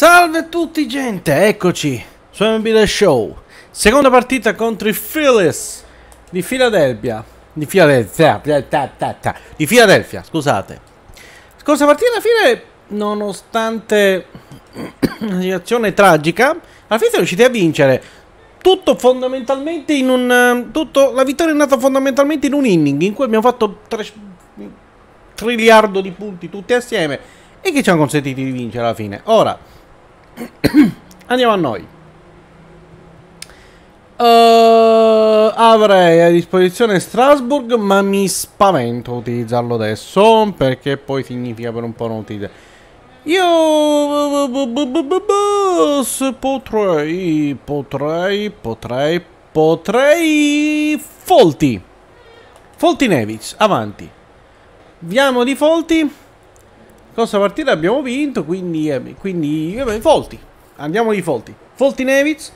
Salve a tutti gente, eccoci su MLB Show. Seconda partita contro i Phillies di Philadelphia. Di Philadelphia, scusate. Scorsa partita alla fine, nonostante una situazione tragica, alla fine siamo riusciti a vincere. Tutto fondamentalmente in un... la vittoria è nata fondamentalmente in un inning in cui abbiamo fatto 3 triliardo di punti tutti assieme e che ci hanno consentito di vincere alla fine. Ora andiamo a noi. Avrei a disposizione Strasburg, ma mi spavento utilizzarlo adesso perché poi significa per un po' non utilizzare. Io potrei Folty Nevis, avanti. Viamo di Folty. Cosa partita abbiamo vinto, quindi Folty. Andiamo di Folty. Folty Nevis.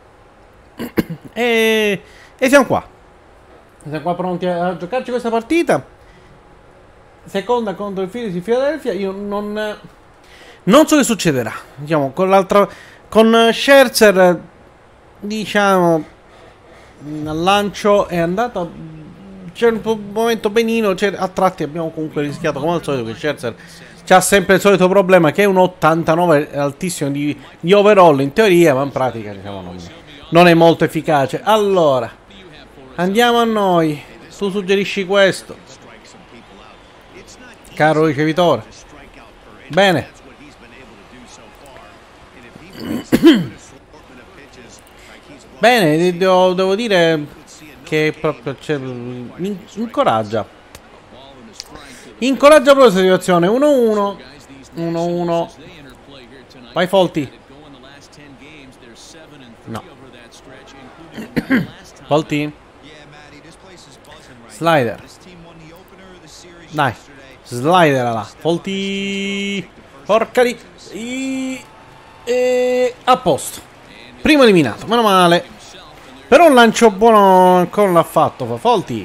e siamo qua. Siamo qua pronti a giocarci questa partita. Seconda contro il Phillies di Philadelphia. Io non so che succederà. Diciamo, con l'altra, con Scherzer, diciamo, al lancio è andata. C'è un momento benino. A tratti abbiamo comunque rischiato, come al solito, che Scherzer c'ha sempre il solito problema, che è un 89 altissimo di overall in teoria, ma in pratica, diciamo, non è molto efficace. Allora, andiamo a noi. Tu suggerisci questo, caro ricevitore. Bene. Bene, devo dire che proprio incoraggia proprio questa situazione. 1-1. 1-1. Vai Folty. No. Folty. Slider. Dai. Slider là. Folty. Porca di... a posto. Primo eliminato. Meno male. Però un lancio buono ancora non l'ha fatto. Folty.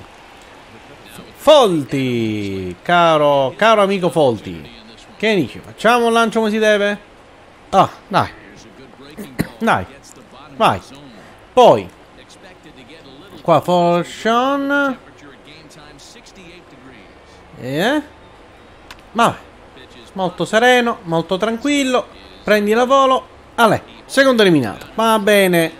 Folty. Caro amico Folty. Che dici? Facciamo un lancio come si deve? Ah, dai. Dai. Vai. Poi. Qua for Sean. Vabbè. Molto sereno, molto tranquillo. Prendi la volo. Ale. Secondo eliminato. Va bene.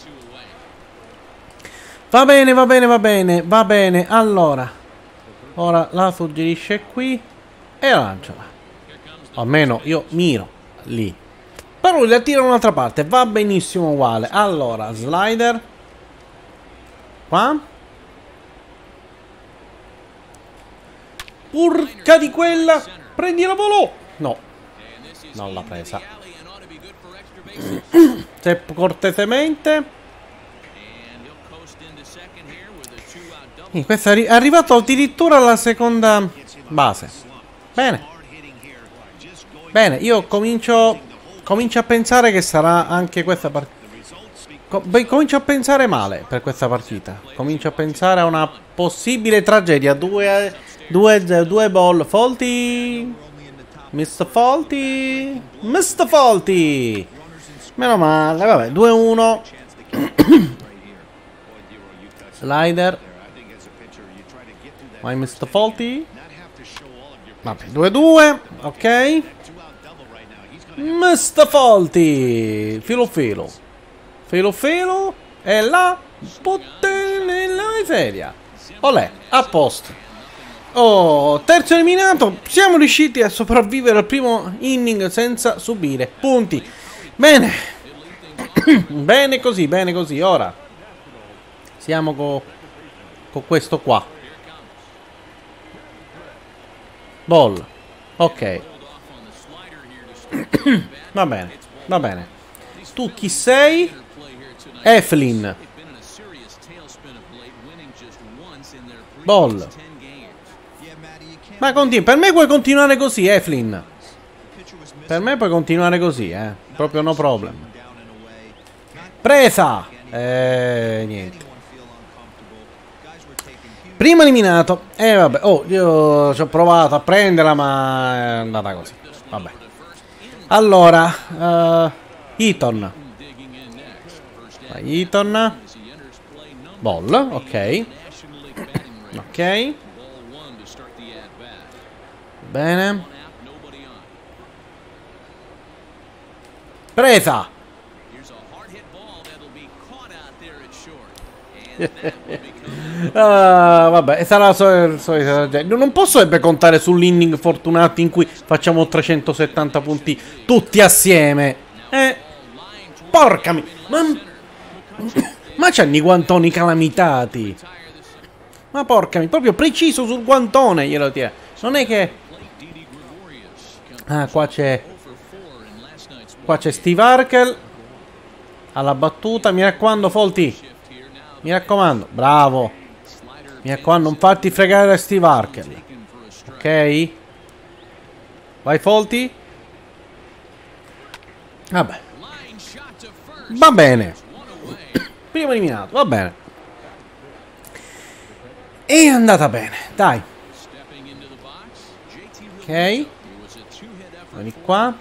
Va bene. Allora. Ora la suggerisce qui. E lanciala. Almeno io miro lì. Però lui la tira da un'altra parte. Va benissimo uguale. Allora, slider. Qua. Urca di quella. Prendi la volo. No. Non l'ha presa. Se cortesemente. Questo è arrivato addirittura alla seconda base. Bene. Bene, io comincio a pensare che sarà anche questa partita. Comincio a pensare male per questa partita. Comincio a pensare a una possibile tragedia. Due ball. Folty. Mr. Folty. Meno male. Vabbè, 2-1. Slider. Vai Mr. Folty. Vabbè, 2-2. Ok. Mr. Folty. Filo. E la butte nella miseria. Olè, a posto. Oh, terzo eliminato. Siamo riusciti a sopravvivere al primo inning senza subire punti. Bene. Bene così. Ora siamo con questo qua. Ball. Ok. Va bene. Tu chi sei? Eflin. Ball. Ma per me puoi continuare così, Eflin. Per me puoi continuare così, proprio no problem. Presa. Niente. Primo eliminato. Vabbè. Oh, io ci ho provato a prenderla, ma è andata così. Vabbè. Allora, Eaton. Vai, Eaton. Ball, ok. Ok. Bene. Presa. Vabbè, sarà il solito. Non posso contare sull'inning fortunati in cui facciamo 370 punti tutti assieme. Porca ma c'hanno i guantoni calamitati. Ma porca proprio preciso sul guantone glielo tiene. Non è che... Ah, qua c'è Steve Harkel alla battuta. Mi raccomando, Folty. Mi raccomando, bravo. Mi raccomando, non farti fregare da Steve Harkel. Ok? Vai, Folty. Vabbè. Va bene. Primo eliminato, va bene. È andata bene, dai. Ok. Vieni qua.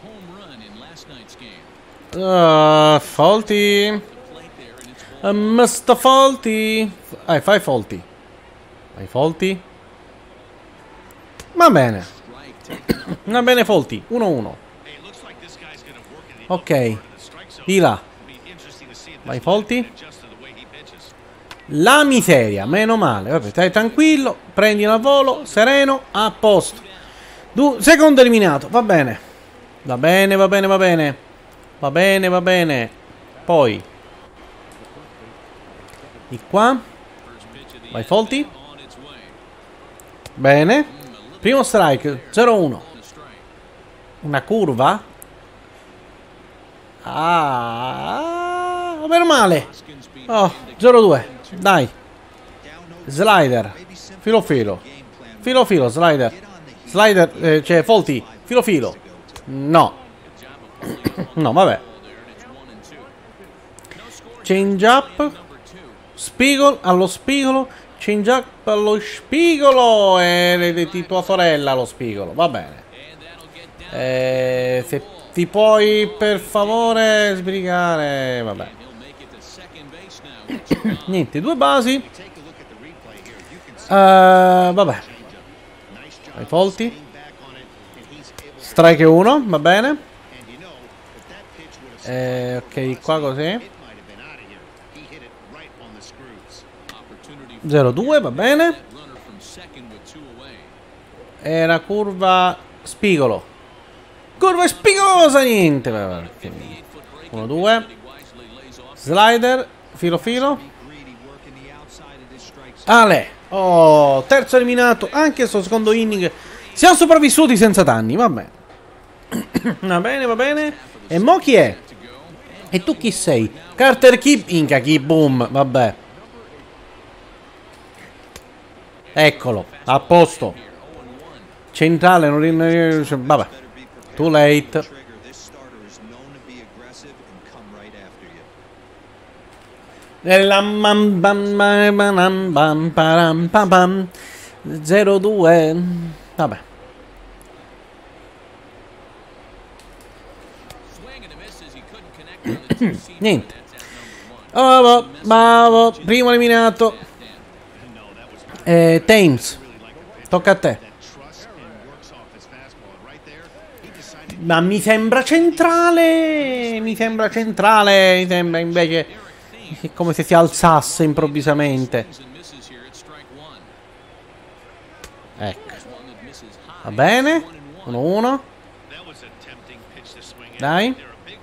Folty. Mr. Folty. Fai Folty. Vai, Folty. Va bene. Va bene, Folty. 1-1. Ok. Di là. Vai, Folty. La miseria, meno male. Vabbè, stai tranquillo. Prendi al volo, sereno, a posto. Secondo eliminato, va bene. Va bene, va bene, va bene. Va bene, va bene. Poi di qua. Vai, Folty. Bene. Primo strike, 0-1. Una curva. Meno male. Oh, 0-2. Dai. Slider. Filo filo. Filo filo, slider. Slider, cioè Folty. Filo filo. No. No, vabbè. Change up. Spigolo allo spigolo. Change up allo spigolo. E di tua sorella allo spigolo. Va bene. Se ti puoi per favore sbrigare. Vabbè. Niente, due basi. Vabbè. Vai, Folty. Strike 1, va bene. Ok, qua così. 0-2, va bene. Era curva spigolo. Curva spigolosa, niente. 1-2. Slider, filo filo. Ale. Oh, terzo eliminato. Anche sto secondo inning. Siamo sopravvissuti senza danni, va bene. Va bene, va bene. E mo chi è? E tu chi sei? Carter Key. Inca Key, boom, vabbè. Eccolo, a posto. Centrale, non vabbè. Too late. La 0-2. Vabbè. Niente. Bravo. Primo eliminato. Thames. Tocca a te. Ma mi sembra centrale. Mi sembra invece è come se si alzasse improvvisamente. Ecco. Va bene. 1-1. Dai.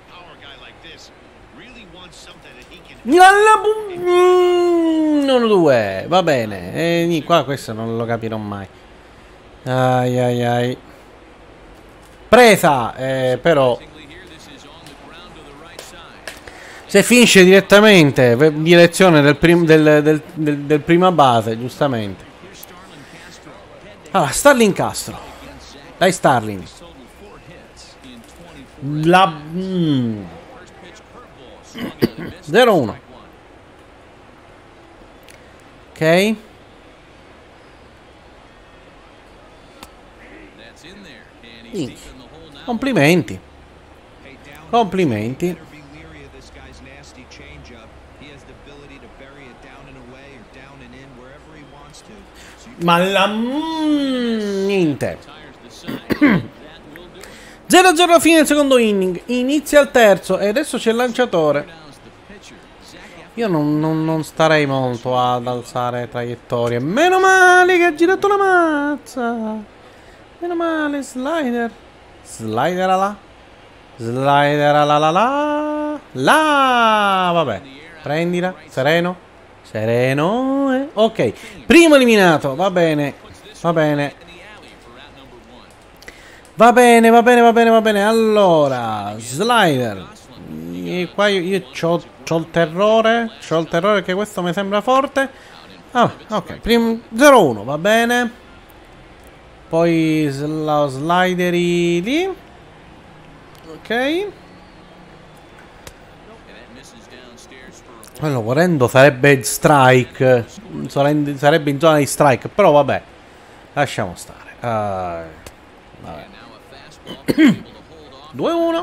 1-2. Va bene. E qua questo non lo capirò mai. Ai. Presa. Però se finisce direttamente direzione del prima base, giustamente. Allora, Starling Castro. Dai, Starling. 0-1. Ok. Complimenti. Complimenti. Ma la... niente. 0-0 alla fine del secondo inning. Inizia il terzo e adesso c'è il lanciatore. Io non starei molto ad alzare traiettorie. Meno male che ha girato la mazza. Meno male, slider. Slider là. Slider la. Vabbè. Prendila. Sereno. Sereno. Ok. Primo eliminato. Va bene. Va bene. Va bene. Allora. Slider. E qua io c'ho il terrore. C'ho il terrore che questo mi sembra forte. Ah, ok. Primo 0-1. Va bene. Poi lo slideri lì. Ok. Quello volendo sarebbe strike. Sarebbe in zona di strike. Però vabbè. Lasciamo stare. Vabbè. 2-1.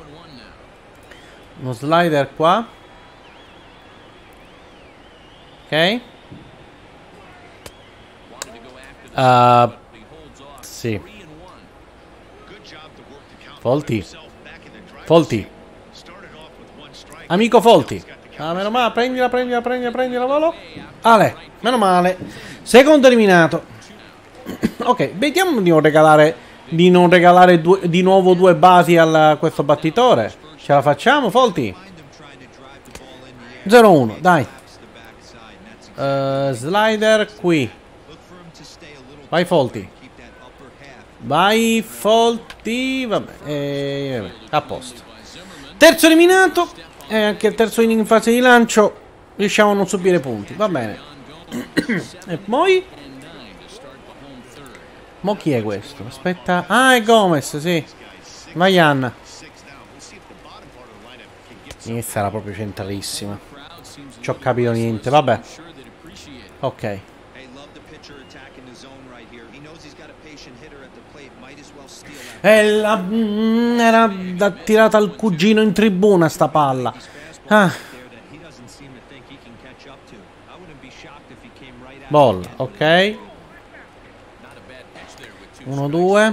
Uno slider qua. Ok. Sì. Folti. Amico Folti. Meno male, prendila, volo. Ale, meno male. Secondo eliminato. Ok, vediamo di non regalare di nuovo due basi a questo battitore. Ce la facciamo, Folti? 0-1, dai. Slider qui. Vai Folti. Vabbè, a posto. Terzo eliminato. E anche il terzo inning in fase di lancio. Riusciamo a non subire punti. Va bene. E poi mo chi è questo? Aspetta. Ah, è Gomez, sì. Vai Anna. Questa era proprio centralissima. Ci ho capito niente. Vabbè. Ok. Era tirata al cugino in tribuna sta palla. Ball, ok. 1-2.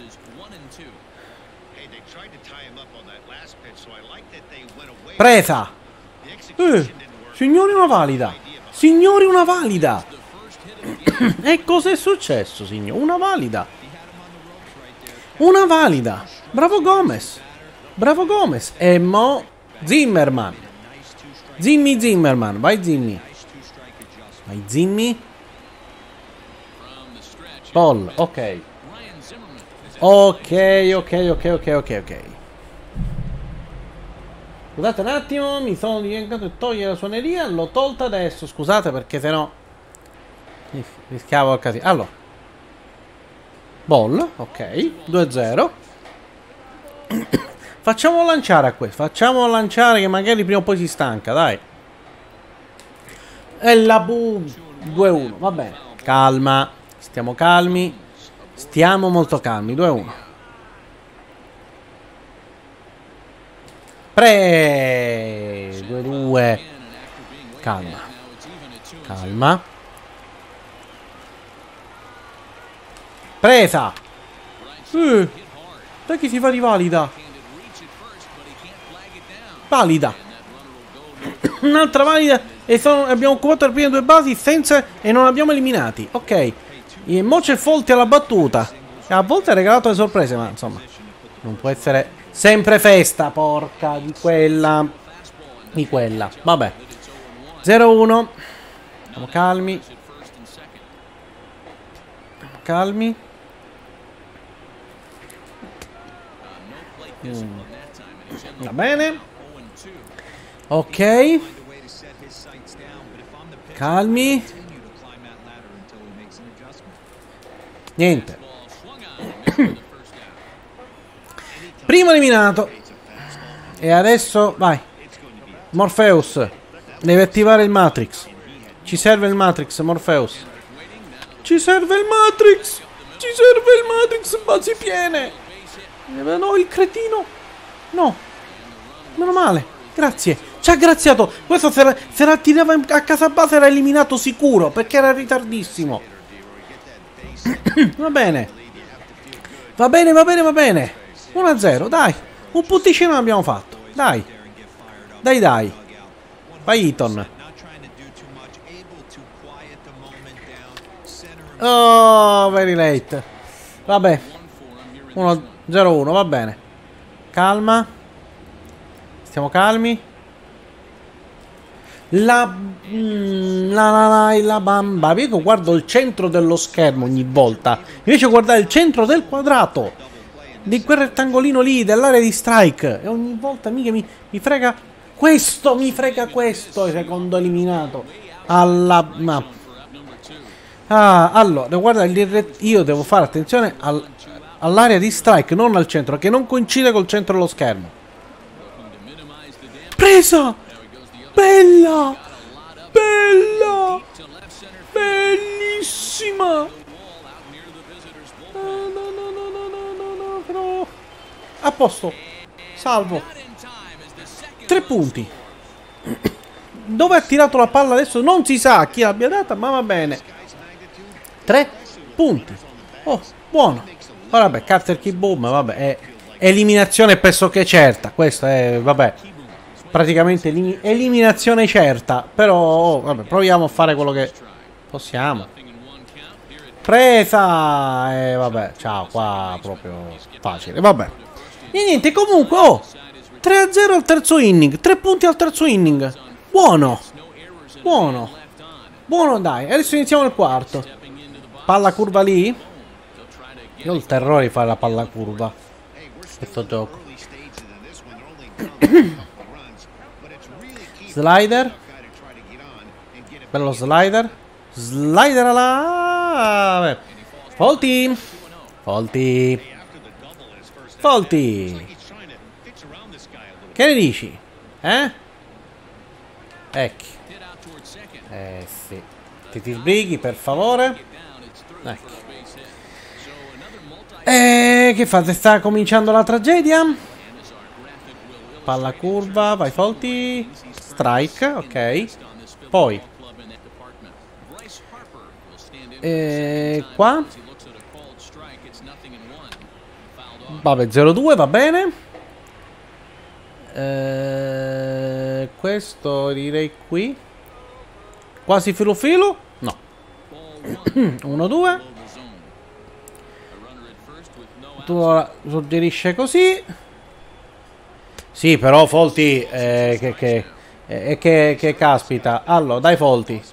Presa. Signori, una valida. Signori, una valida. E cos'è successo, signori? Una valida. Una valida. Bravo Gomez. Bravo Gomez. E mo Zimmerman. Zimmerman. Vai Zimmy. Vai Zimmy. Ball. Ok. Ok. Scusate un attimo, mi sono dimenticato di togliere la suoneria. L'ho tolta adesso. Scusate perché sennò rischiavo il casino. Allora. Ball, ok, 2-0. Facciamo lanciare a questo. Facciamo lanciare che magari prima o poi si stanca, dai. E la boom. 2-1, va bene. Calma. Stiamo calmi. Stiamo molto calmi. 2-1. Pre 2-2. Calma. Calma. Presa. Dai che si fa di valida. Valida. Un'altra valida. E abbiamo occupato le prime due basi senza e non abbiamo eliminati. Ok. E mo c'è Folti alla battuta. A volte ha regalato le sorprese, ma insomma non può essere sempre festa, porca di quella. Vabbè. 0-1. Siamo calmi. Calmi. Va bene. Ok. Calmi. Niente. Primo eliminato. E adesso vai. Morpheus. Deve attivare il Matrix. Ci serve il Matrix, Morpheus. Ci serve il Matrix. Basi piene. No, il cretino. No. Meno male. Grazie. Ci ha graziato. Questo se la tirava a casa base era eliminato sicuro, perché era ritardissimo. Va bene. Va bene, va bene, va bene. 1-0, dai. Un punticino l'abbiamo fatto. Dai. Dai, dai. Vai Eaton. Oh, very late. Vabbè. 1-0-1, va bene. Calma. Stiamo calmi. La bamba. Io guardo il centro dello schermo ogni volta. Invece guardare il centro del quadrato. Di quel rettangolino lì, dell'area di strike. E ogni volta mica mi frega questo, mi frega questo. Il secondo eliminato. Allora, guarda, io devo fare attenzione all'area di strike, non al centro, che non coincide col centro dello schermo. Presa! Bella! Bella! Bellissima! No, però... A posto. Salvo. 3 punti. Dove ha tirato la palla adesso? Non si sa chi l'abbia data, ma va bene. 3 punti. Oh, buono. Ora vabbè, Carter Key Boom, vabbè, è eliminazione pressoché certa. Questo è, vabbè, praticamente eliminazione certa. Però, vabbè, proviamo a fare quello che possiamo. Presa! Vabbè, ciao, qua proprio facile. Vabbè. E niente, comunque, 3-0 al terzo inning. 3 punti al terzo inning. Buono. Buono. Buono, dai. Adesso iniziamo il quarto. Palla curva lì. Io ho il terrore di fare la palla curva. Questo gioco. Slider. Bello slider. Slider alla... Folti. Folti. Folti. Che ne dici? Ecco. Sì. Ti sbrighi, per favore. Ecco. Che fate? Sta cominciando la tragedia? Palla curva, vai Folti. Strike, ok. Poi qua. Vabbè, 0-2, va bene. Questo direi qui. Quasi filo filo? No. 1-2. Tu suggerisce così. Sì, però Folti che caspita. Allora, dai Folti.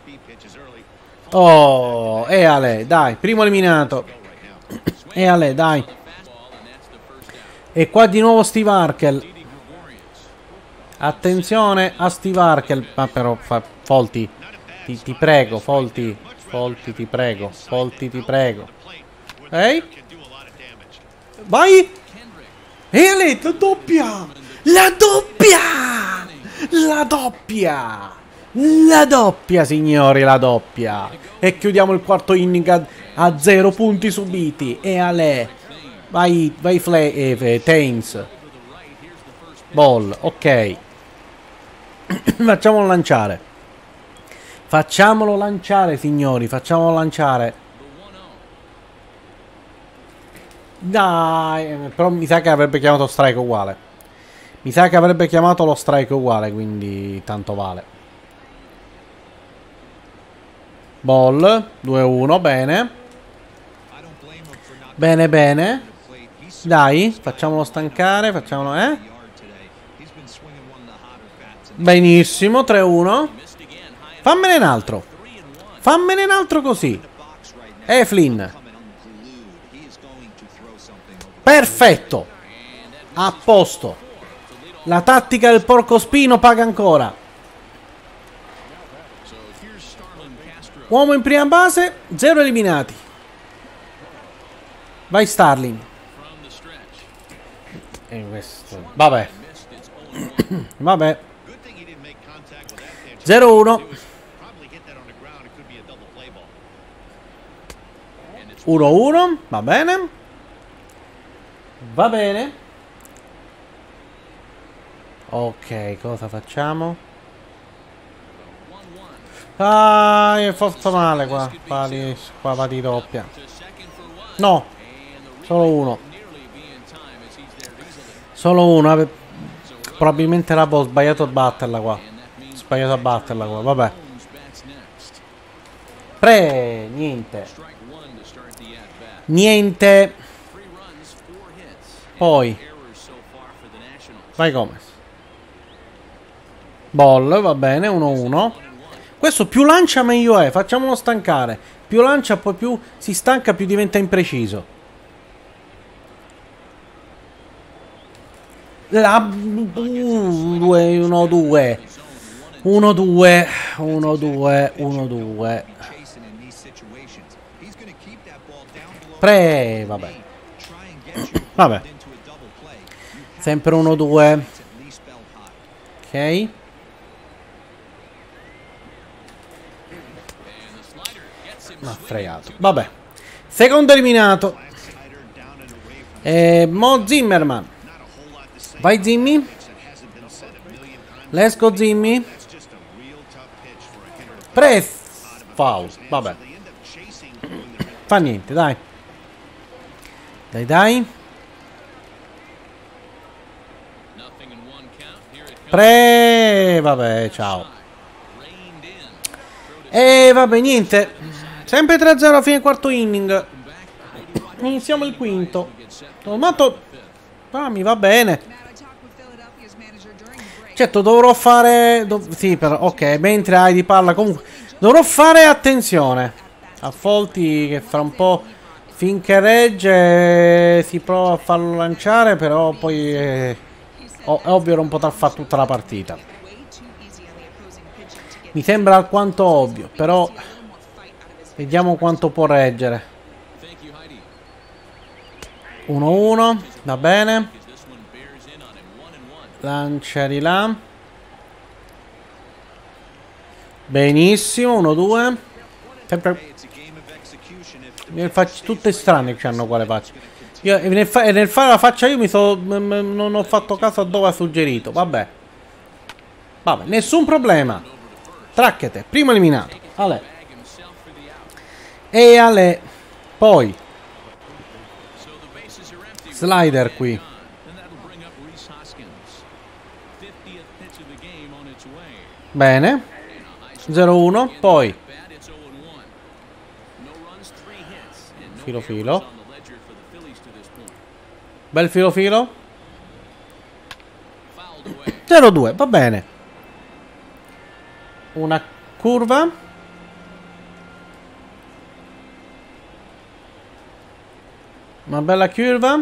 Oh, e Ale, dai, primo eliminato. E Ale, dai. E qua di nuovo Steve Harkel. Attenzione a Steve Harkel. Ma però, Folti, ti prego, Folti. Folti, ti prego. Folti, ti prego. Ehi? Vai! E Ale, la doppia! La doppia! La doppia! La doppia, signori, la doppia! E chiudiamo il quarto inning a 0 punti subiti. E Ale. Vai, Tains. Ball, ok. Facciamolo lanciare. Facciamolo lanciare, signori. Facciamolo lanciare. Dai, però mi sa che avrebbe chiamato strike uguale. Mi sa che avrebbe chiamato lo strike uguale, quindi tanto vale. Ball, 2-1, bene. Bene, bene. Dai, facciamolo stancare, facciamolo, Benissimo, 3-1. Fammene un altro. Fammene un altro così. Flynn. Perfetto. A posto. La tattica del porcospino paga ancora. Uomo in prima base, 0 eliminati. Vai Starling. E questo. Vabbè. Vabbè. 0-1. 1-1. Va bene. Va bene. Ok, cosa facciamo? Ah, è fatto male qua. Qua va di doppia. No, solo uno. Solo uno. Probabilmente l'avevo sbagliato a batterla qua. Sbagliato a batterla qua, vabbè. Niente. Niente. Poi. Vai Gomez. Ball, va bene, 1-1. Questo più lancia meglio è. Facciamolo stancare. Più lancia, poi più si stanca, più diventa impreciso. 1-2. 1-2. 1-2. 1-2. Vabbè. Vabbè. Sempre 1-2. Ok. Ma fregato. Vabbè. Secondo eliminato. Mo Zimmerman. Vai Zimmy. Let's go Zimmy. Foul. Vabbè. Fa niente, dai. Dai. Vabbè, ciao. Vabbè, niente. Sempre 3-0 a fine quarto inning. Iniziamo il quinto. Tomato. Mi va bene. Certo, dovrò fare... sì, però... ok, mentre hai di palla comunque... dovrò fare attenzione a Folty che fra un po'... finché regge... si prova a farlo lanciare, però poi... è ovvio non potrà fare tutta la partita. Mi sembra alquanto ovvio, però... vediamo quanto può reggere. 1-1, va bene. Lancia di là. Benissimo, 1-2. Sempre. Tutte strane che hanno quale faccia. Io nel fare la faccia io non ho fatto caso a dove ha suggerito. Vabbè. Nessun problema. Tracchete, primo eliminato. Ale. E Ale. Poi slider qui. Bene. 0-1. Poi filo. Bel filo. 0-2. Va bene. Una curva. Una bella curva.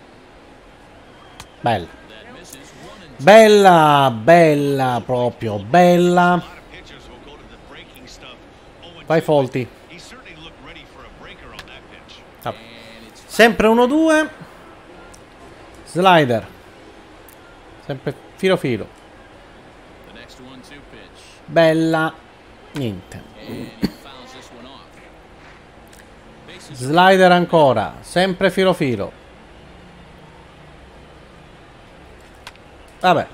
Bella proprio, bella. Vai Folty. Sempre 1-2. Slider. Sempre filo. Bella. Niente. Slider ancora. Sempre filo. Vabbè.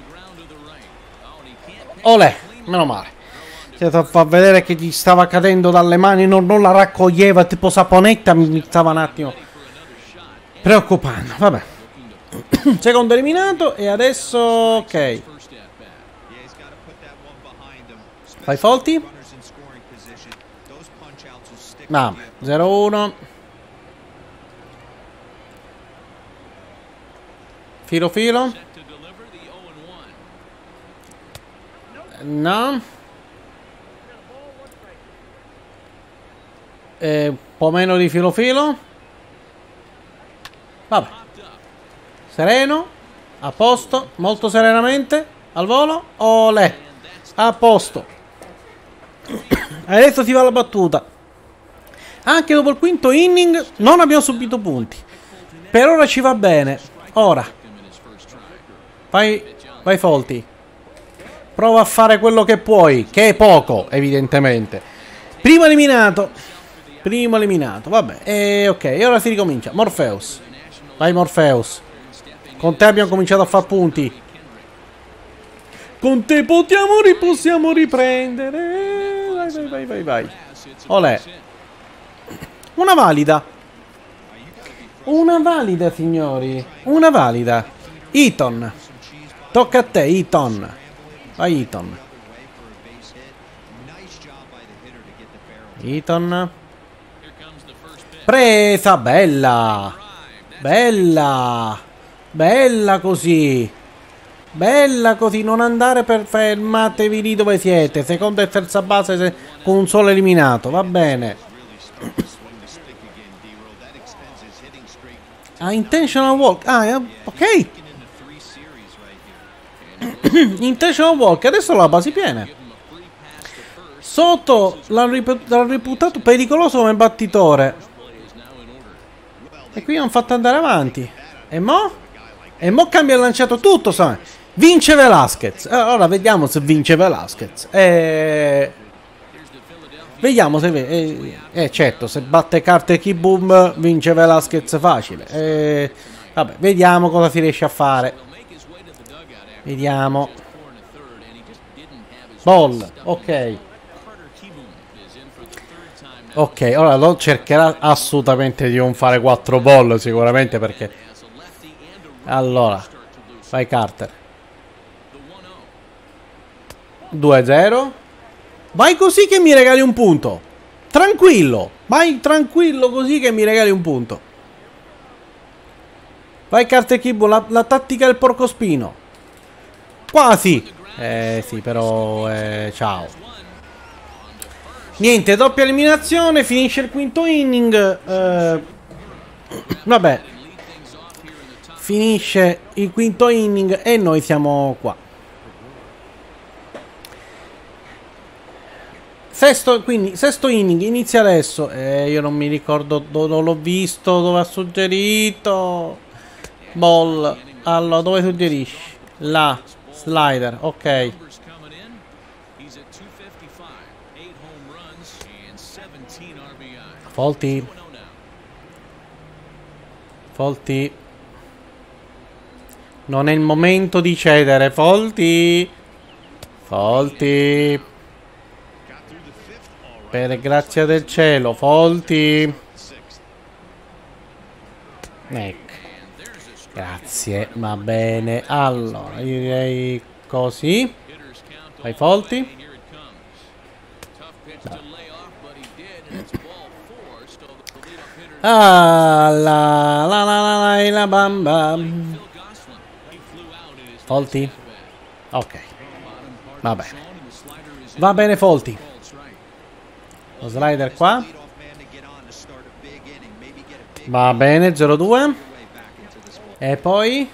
Olè. Meno male. Si fa vedere che gli stava cadendo dalle mani. Non la raccoglieva tipo saponetta. Mi stava un attimo preoccupando. Vabbè. Secondo eliminato. E adesso ok. Fai Folty. 0-1. Filo. No. Un po' meno di filo. Vabbè. Sereno. A posto. Molto serenamente. Al volo. Olè. A posto. Adesso si va alla battuta. Anche dopo il quinto inning non abbiamo subito punti. Per ora ci va bene. Ora. Vai Folty. Prova a fare quello che puoi. Che è poco, evidentemente. Primo eliminato. Vabbè. E ok, e ora si ricomincia. Morpheus. Vai Morpheus. Con te abbiamo cominciato a fare punti. Con te possiamo riprendere. Vai. Olè. Una valida. Una valida, signori. Una valida. Eaton. Tocca a te, Eaton. Vai, Eaton. Eaton. Presa, bella. Bella. Bella così. Bella così, non andare per fermatevi lì dove siete. Seconda e terza base con un solo eliminato. Va bene. Ah, intentional walk. Ah, ok. Intentional walk. Adesso la base piena. Soto l'ha reputato pericoloso come battitore. E qui hanno fatto andare avanti. E mo? E mo cambia il lanciato tutto, sai. Vince Velasquez. Ora vediamo se vince Velasquez. Vediamo se... certo, se batte Carter Kieboom vince Velasquez facile. Vabbè, vediamo cosa si riesce a fare. Vediamo. Ball, ok. Ok, ora lo cercherà assolutamente di non fare 4 ball sicuramente perché... Allora, vai Carter. 2-0. Vai così che mi regali un punto. Tranquillo. Vai tranquillo così che mi regali un punto. Vai Carter Kieboom, la tattica del porcospino. Quasi. Sì, però... ciao. Niente, doppia eliminazione. Finisce il quinto inning. Vabbè. Finisce il quinto inning e noi siamo qua. Sesto inning, inizia adesso. Io non mi ricordo, non l'ho visto, dove ha suggerito. Ball. Allora, dove suggerisci? Là, slider, ok. Folty. Folty. Non è il momento di cedere, Folty. Folty. Per grazia del cielo, Folty. Ecco. Grazie, va bene. Allora, io direi così. Vai Folty. Ah, la bamba. Folty. Ok. Va bene. Va bene Folty. Lo slider qua. Va bene, 0-2. E poi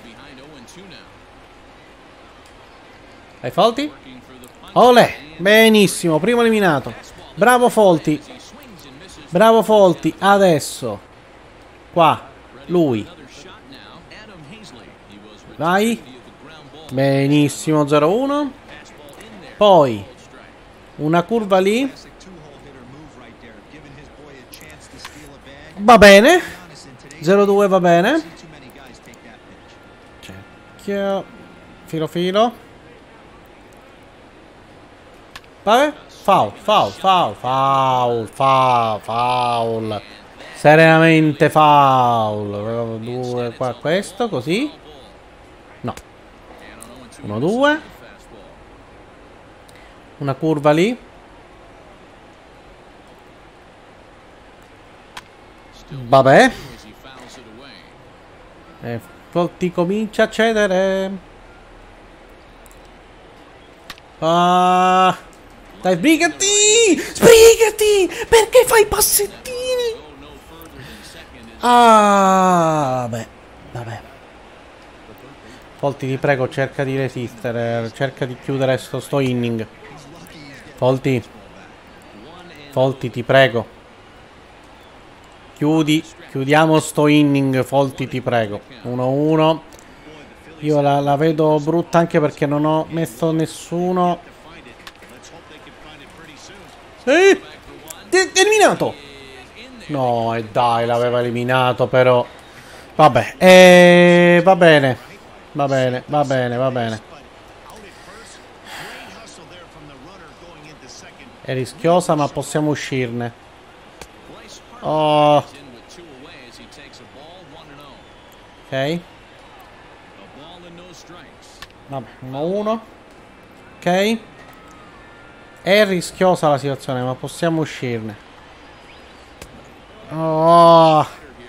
vai Folty. Olè, benissimo, primo eliminato. Bravo Folty. Bravo Folty. Adesso qua lui. Vai. Benissimo, 0-1. Poi una curva lì. Va bene. 0-2 va bene. Cerchio. Filo. Vabbè. Foul. Seriamente foul. 2 qua, questo, così. No. 1-2. Una curva lì. Vabbè. Ti comincia a cedere. Dai, sbrigati! Perché fai i passettini? Vabbè. Folty, ti prego, cerca di resistere. Cerca di chiudere sto inning. Folty, ti prego. Chiudiamo sto inning, Folty, ti prego. 1-1. Io la vedo brutta anche perché non ho messo nessuno. Eliminato! No, e dai, l'aveva eliminato però. Vabbè, va bene. È rischiosa, ma possiamo uscirne. Oh. Ok. Vabbè, 1-1. Ok. È rischiosa la situazione, ma possiamo uscirne. Oh.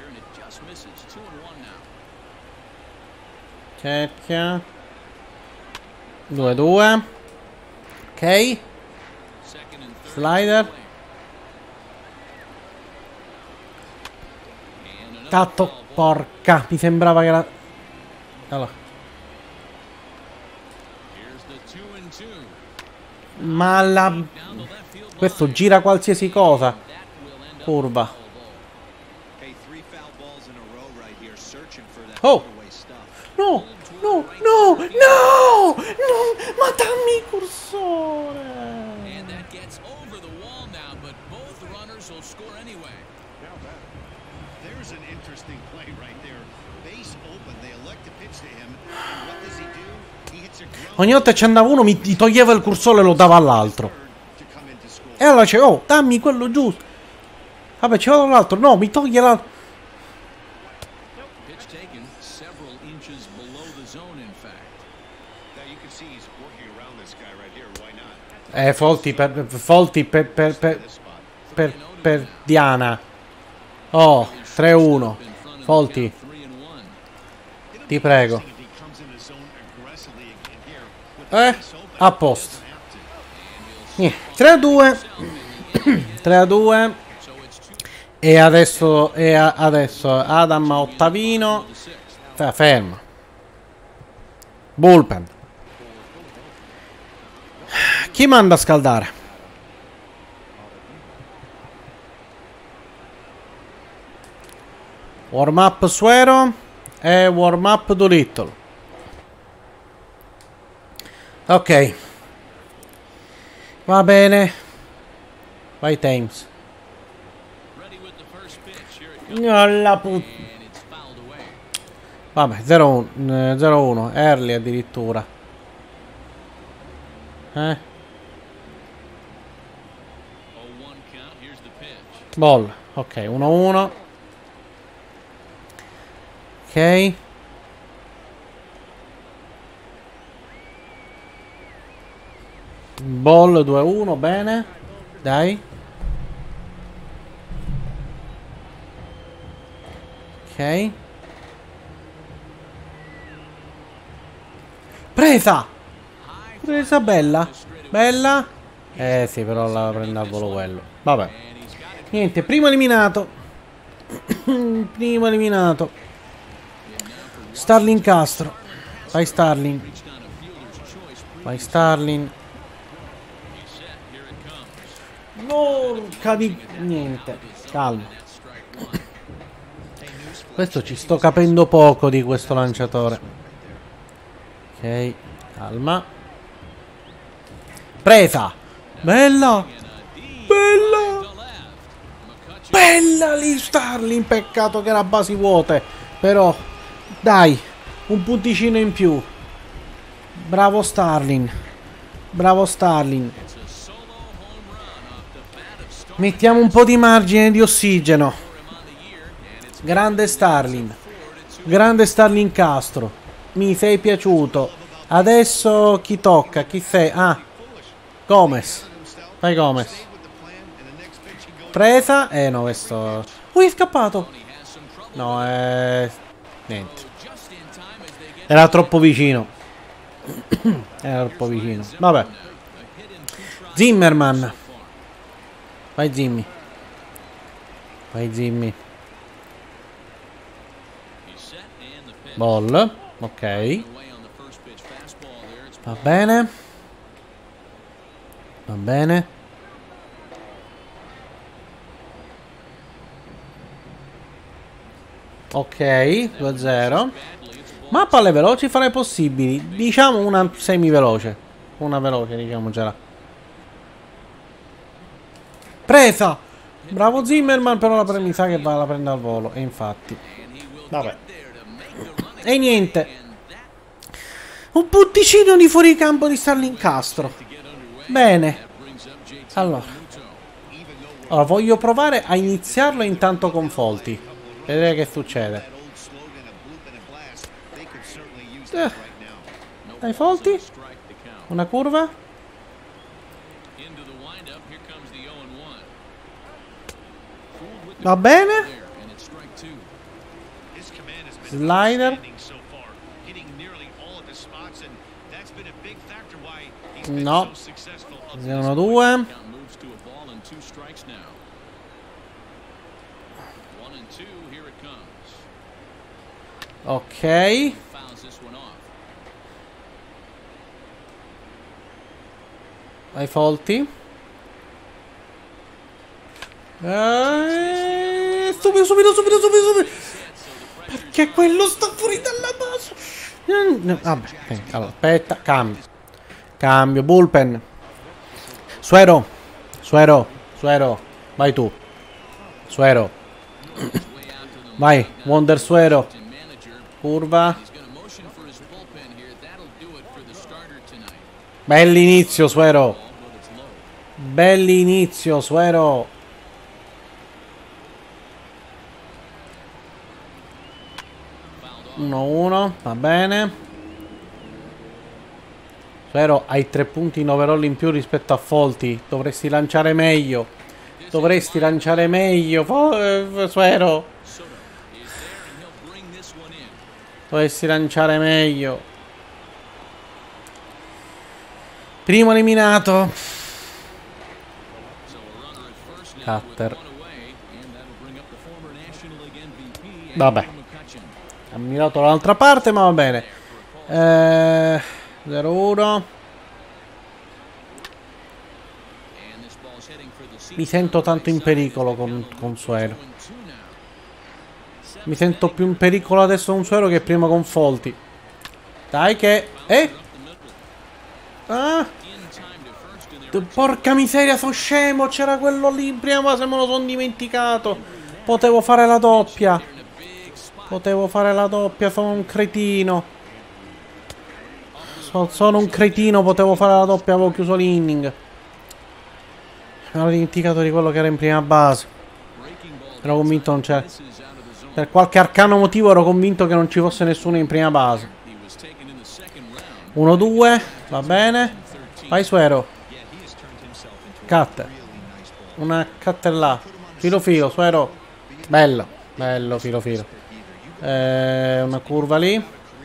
Cerchia. 2-2. Ok. Slider. Tatto. Porca. Mi sembrava che era... Allora. Ma la... Questo gira qualsiasi cosa. Curva. Oh. No. No. No. No. No. Ma dammi il cursore. Ogni volta che ci andava uno mi toglieva il cursore e lo dava all'altro. E allora c'è, oh, dammi quello giusto. Vabbè, ci vado all'altro. No, mi toglie l'altro. Folti per Diana. Oh, 3-1. Folti. Ti prego. A posto. 3-2. 3-2. E adesso Adam Ottavino. Ferma. Bullpen. Chi manda a scaldare? Warm up Suero e warm up Doolittle. Ok. Va bene. Vai Thames. Alla vabbè, 0-1. Early addirittura. Ball. Ok, 1-1. Ok. Ball 2-1, bene. Dai. Ok. Presa! Presa bella. Bella. Sì, però la prende al volo quello. Vabbè. Niente, primo eliminato. Primo eliminato. Starling Castro. Vai Starling. Vai Starling. Non cadi niente. Calma. Questo ci sto capendo poco di questo lanciatore. Ok, calma. Presa. Bella. Bella. Bella lì Starling. Peccato che era basi vuote. Però dai, un punticino in più. Bravo Starling. Bravo Starling. Mettiamo un po' di margine di ossigeno. Grande Starling. Grande Starling Castro. Mi sei piaciuto. Adesso chi tocca? Chi sei? Ah, Gomez. Vai Gomez. Presa. No, questo... è scappato. No, niente. Era troppo vicino. Era troppo vicino. Vabbè. Zimmerman. Vai Zimmy. Vai Zimmy. Ball. Ok. Va bene. Va bene. Ok. 2-0. Ma palle veloci farei possibili. Diciamo una semi veloce. Una veloce, diciamocela. Presa! Bravo Zimmerman, però mi sa che la prende al volo. E infatti. Vabbè. E niente. Un punticino di fuoricampo di Starling Castro. Bene. Allora. Ora voglio provare a iniziarlo intanto con Folti. Vedere che succede. Dai Folti. Una curva. Va bene. Slider. No. 1-2. Ok. Vai Folti. Subito. Perché quello sta fuori dalla base. Vabbè, okay. Allora, aspetta, cambio, bullpen. Suero. Vai tu. Suero. Vai, Wonder Suero. Curva. Bell'inizio, Suero. 1-1, va bene. Suero, hai 3 punti in overall in più rispetto a Folti. Dovresti lanciare meglio. Suero. Dovresti lanciare meglio. Primo eliminato. Cutter. Vabbè. Ha mirato dall'altra parte, ma va bene. 0-1. Mi sento tanto in pericolo con Suero. Mi sento più in pericolo adesso con Suero che prima con Folti. Dai che... Ah! Porca miseria, sono scemo. C'era quello lì in prima fase, me lo sono dimenticato. Potevo fare la doppia. Sono un cretino. Sono un cretino, potevo fare la doppia, avevo chiuso l'inning. Mi ero dimenticato di quello che era in prima base. Ero convinto non c'era. Per qualche arcano motivo ero convinto che non ci fosse nessuno in prima base. 1-2, va bene. Vai Suero. Cutter. Una cutter là. Filo, Suero. Bello, filo. Una curva lì.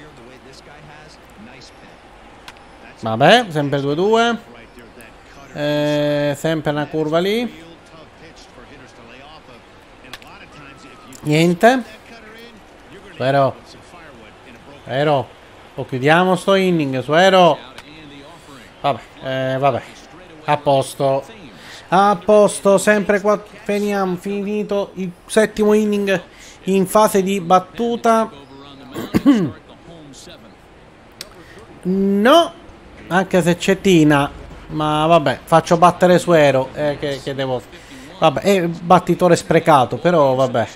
Vabbè, sempre 2-2. Sempre una curva lì. Niente. Suero. O chiudiamo sto inning, Suero. Vabbè. A posto, sempre qua. Finito il settimo inning in fase di battuta. No, anche se c'è Tina. Ma vabbè, faccio battere Suero. Che devo... Vabbè, è battitore sprecato, però vabbè.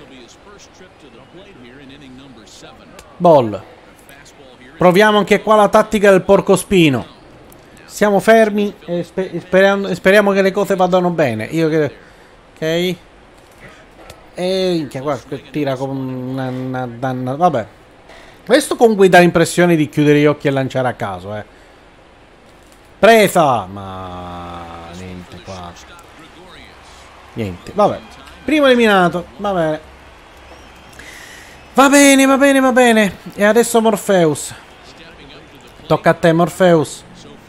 Ball. Proviamo anche qua la tattica del porcospino. Siamo fermi e speriamo che le cose vadano bene. Io che... Ok. E minchia, qua tira con una danna. Vabbè. Questo comunque dà l'impressione di chiudere gli occhi e lanciare a caso, Presa! Ma... niente qua. Niente, vabbè. Primo eliminato. Va bene. E adesso Morpheus. Tocca a te, Morpheus.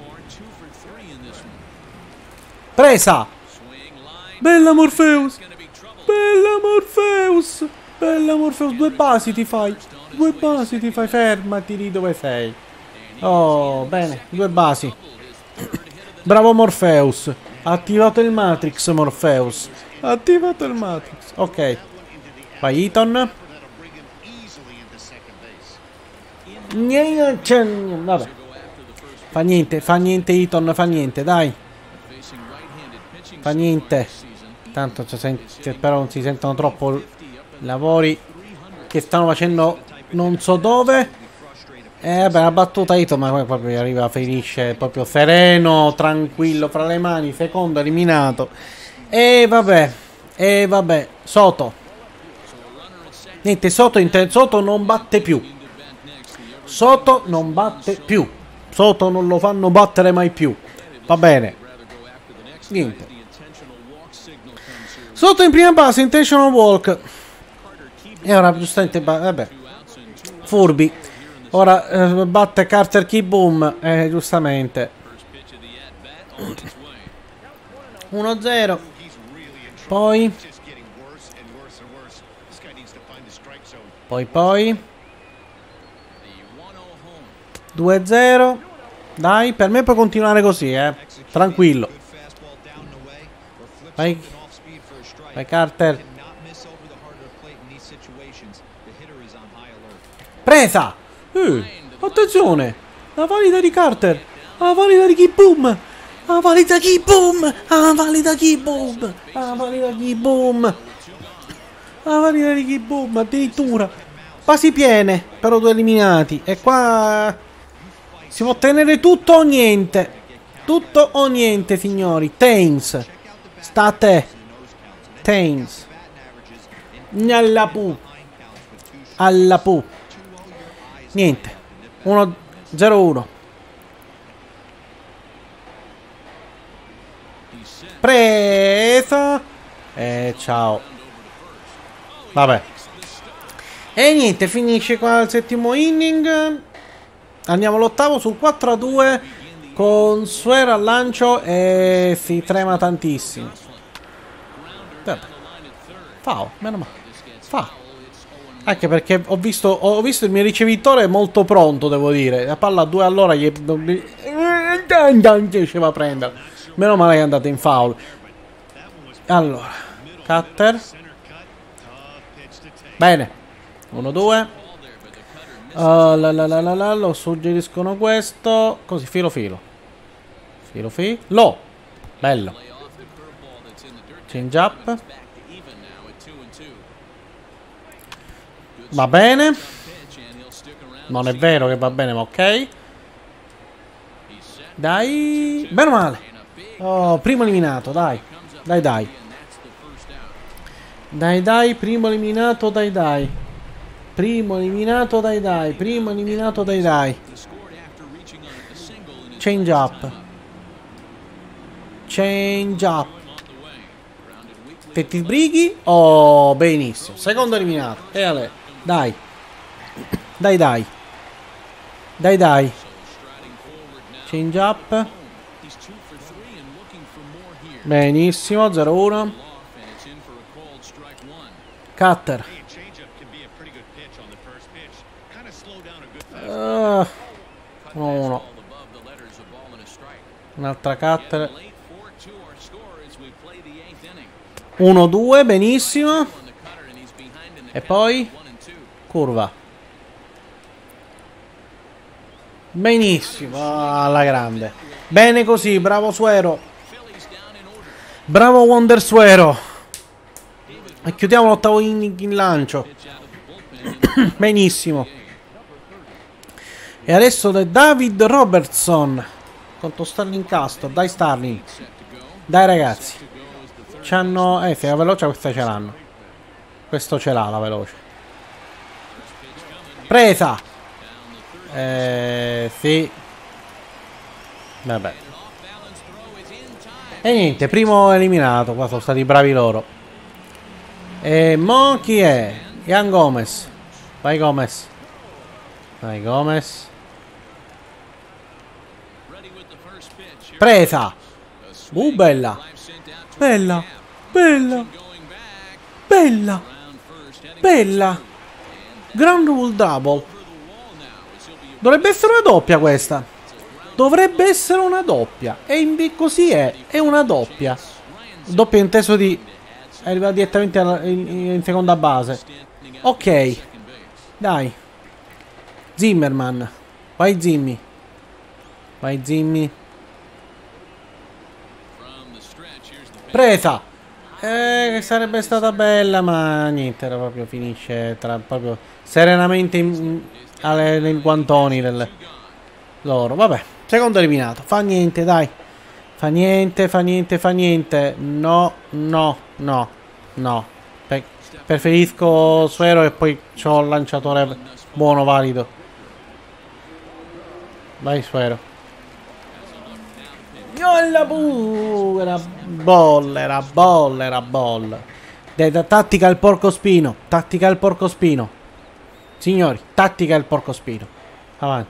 Presa! Bella Morpheus! 2 basi ti fai. Fermati lì dove sei. Oh, bene. 2 basi. Bravo Morpheus. Ha attivato il Matrix, Morpheus. Ok. Vai Eaton. Vabbè. Fa niente Eaton, dai. Fa niente. Tanto spero non si sentono troppo i lavori che stanno facendo non so dove. Vabbè, la battuta Eaton, ma poi proprio arriva, finisce proprio sereno, tranquillo fra le mani, secondo eliminato. E vabbè, E vabbè, Soto. Niente, Soto non batte più. Soto non batte più. Soto non lo fanno battere mai più. Va bene. Niente. Soto in prima base, intentional walk. E ora giustamente, vabbè. Furbi. Ora batte Carter Kieboom. Giustamente. 1-0. Poi 2-0. Dai, per me puoi continuare così, tranquillo. Vai. Vai Carter. Presa. Attenzione. La valida di Carter. La valida di Kieboom. La valida Kieboom. La valida Kieboom. La valida Kieboom. La valida di Kieboom, addirittura. Quasi piene, però 2 eliminati. E qua si può ottenere tutto o niente. Tutto o niente, signori. Tains. Sta a te. Tains. Alla pu. Alla pu. Niente. 1-0-1. Presa. E ciao. Vabbè. E niente, finisce qua il settimo inning. Andiamo all'ottavo sul 4-2 con Suero al lancio e si trema tantissimo. Vabbè. Foul, meno male. Foul. Anche perché ho visto il mio ricevitore molto pronto, devo dire. La palla a 2 all'ora gli riusciva a prendere. Meno male che è andata in foul. Allora, Cutter. Bene. 1-2. Lo suggeriscono questo. Così, filo. Bello. Change up. Va bene. Non è vero che va bene, ma ok. Dai. Bene o male. Oh, primo eliminato, dai. Dai, primo eliminato, dai. Primo eliminato, dai. Change up. Te ti sbrighi? Oh, benissimo. Secondo eliminato. E allora, dai. Change up. Benissimo, 0-1. Cutter. 1-1. Un'altra Cutter. 1-2, benissimo. E poi curva. Benissimo, alla grande. Bene così, bravo Suero. Bravo Wonder Suero. E chiudiamo l'ottavo inning in lancio. Benissimo. E adesso da David Robertson contro Starling Castor. Dai Starling. Dai ragazzi. C'hanno... se la veloce questa ce l'hanno. Questo ce l'ha la veloce. Presa. Sì. Vabbè. E niente, primo eliminato. Qua sono stati bravi loro. E mo chi è? Ian Gomez. Vai Gomez. Presa. Bella. Ground rule double. Dovrebbe essere una doppia questa. Dovrebbe essere una doppia. E così è una doppia. Doppia inteso di... arriva direttamente in seconda base. Ok. Dai. Zimmerman. Vai Zimmy. Presa. Sarebbe stata bella, ma niente, era proprio finisce proprio serenamente nei guantoni del loro. Vabbè, secondo eliminato. Fa niente, dai. Fa niente. No. No. Preferisco Suero e poi c'ho il lanciatore buono, valido. Vai Suero. Era bolla, era bolla, era bolla. Tattica il porcospino. Tattica il porcospino. Signori, tattica il porcospino. Avanti.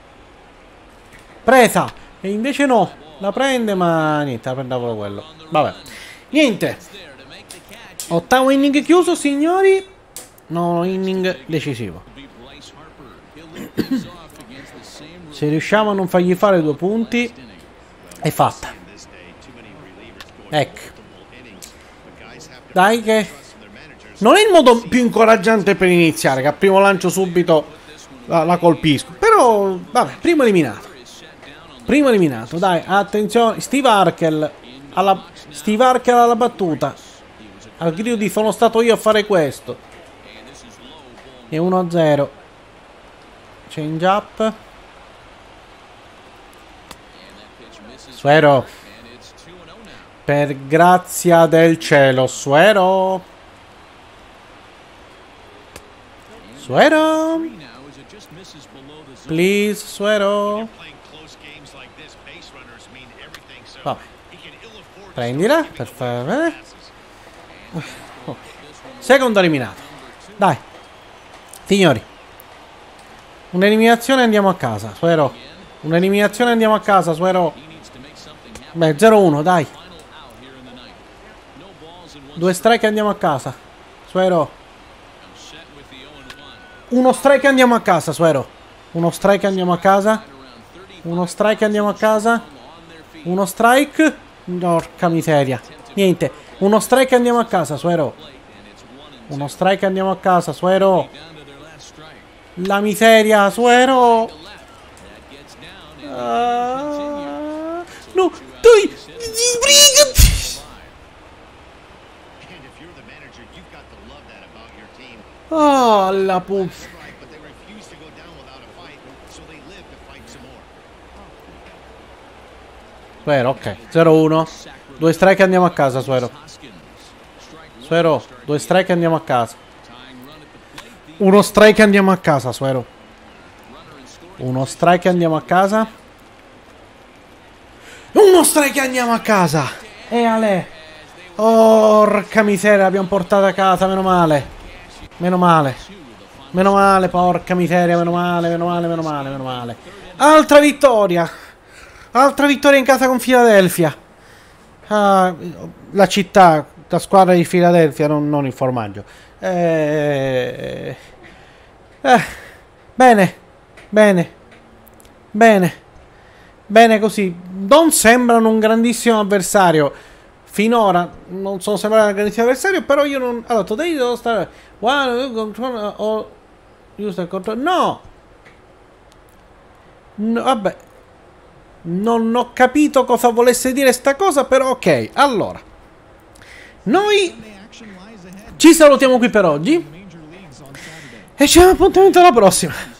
Presa. E invece no. La prende, ma niente, la prendeva quello. Vabbè. Niente. Ottavo inning chiuso, signori. Nono inning decisivo. Se riusciamo a non fargli fare 2 punti, è fatta. Ecco. Dai che... Non è il modo più incoraggiante per iniziare, che a primo lancio subito la colpisco. Però, vabbè, primo eliminato. Primo eliminato, dai, attenzione. Steve Harkel alla battuta. Al grido di sono stato io a fare questo. E 1-0. Change up. Suero. Per grazia del cielo, Suero. Suero. Please, Suero. Vabbè. Prendila, per favore. Secondo eliminato. Dai. Signori. Un'eliminazione e andiamo a casa, Suero. Un'eliminazione e andiamo a casa, Suero. Beh, 0-1, dai. 2 strike e andiamo a casa. Suero. 1 strike e andiamo a casa, Suero. 1 strike e andiamo a casa. 1 strike e andiamo a casa. 1 strike. Porca miseria. Niente. 1 strike e andiamo a casa, Suero. 1 strike e andiamo a casa, Suero. La miseria, Suero. No, dai. Oh, la puzza. Suero, ok. 0-1. 2 strike e andiamo a casa, Suero. Suero, 2 strike e andiamo a casa. 1 strike e andiamo a casa, Suero. 1 strike e andiamo a casa. 1 strike e andiamo a casa. E ale. Porca miseria, l'abbiamo portata a casa, meno male. Meno male. Meno male, porca miseria, meno male, meno male, meno male, meno male. Altra vittoria. Altra vittoria in casa con Philadelphia. Ah, la città, la squadra di Philadelphia, non il formaggio. Bene. Bene. Bene. Bene così. Non sembrano un grandissimo avversario. Finora non sono sembrato un grandissimo avversario, però io non... Allora, today devo stare... No! No, vabbè. Non ho capito cosa volesse dire sta cosa, però ok. Allora. Noi ci salutiamo qui per oggi. E ci vediamo appuntamento alla prossima.